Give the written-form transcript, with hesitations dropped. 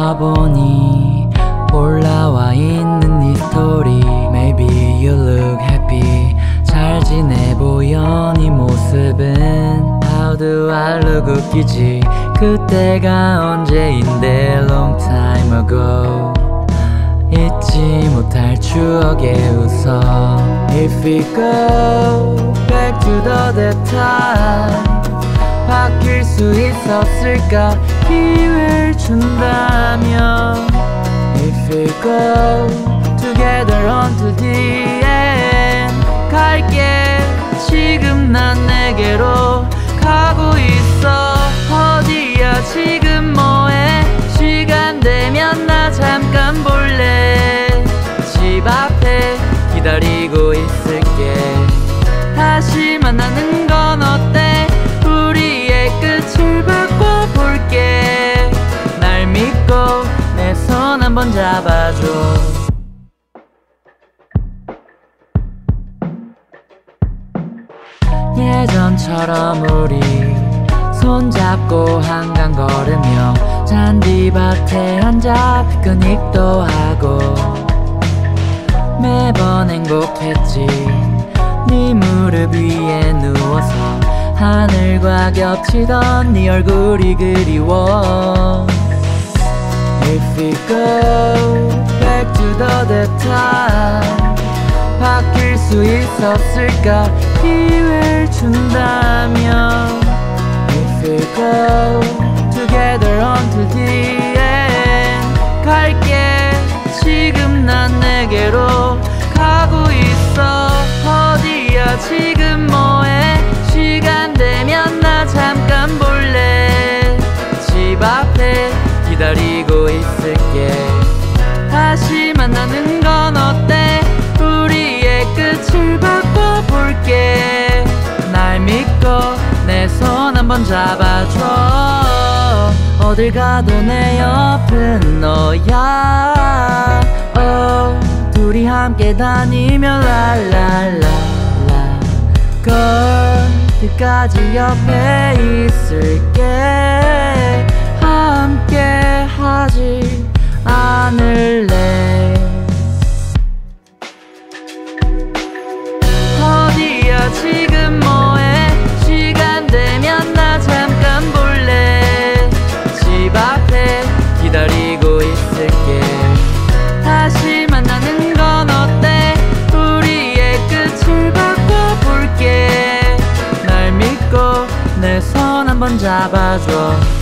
와보니 올라와 있는 네 스토리. Maybe you look happy. 잘 지내 보여 네 모습은. How do I look 웃기지? 그때가 언제인데 Long time ago. 잊지 못할 추억에 웃어. If we go back to that time, 바뀔 수 있었을까? 기회를 준다면. If we go together until the end, 갈게 지금 난 내게로 가고 있어. 어디야 지금 뭐해? 시간 되면 나 잠깐 볼래. 집 앞에 기다리고 있을게. 다시 만나는 건 어때? 우리의 끝을 바꿔볼게. 날 믿고 내 손 한번 잡아줘. 예전처럼 우리 손잡고 한강 걸으며 잔디밭에 앉아 피크닉도 하고. 매번 행복했지. 네 무릎 위에 누워서 하늘과 겹치던 네 얼굴이 그리워. If we go back to that time, 바뀔 수 있었을까? 기회를 준다면. If we go together until the end, 갈게 지금 난 내게로 가고 있어. 어디야 지금 뭐해? 시간 되면 나 잠깐 볼래. 집 앞에 기다리고 있을게. 다시 만나는 건 어때? 우리의 끝을 바꿔볼게. 날 믿고 내 손 한번 잡아줘. 어딜 가도 내 옆은 너야. 둘이 함께 다니며 랄랄랄라. Girl, 끝까지 옆에 있을게. 함께 하지 않을래? 어디야 지금 뭐해? 시간 되면 나 잠깐 볼래. 집 앞에 기다리고 있을게. 다시 만나는 건 어때? 우리의 끝을 바꿔볼게. 날 믿고 내 손 한번 잡아줘.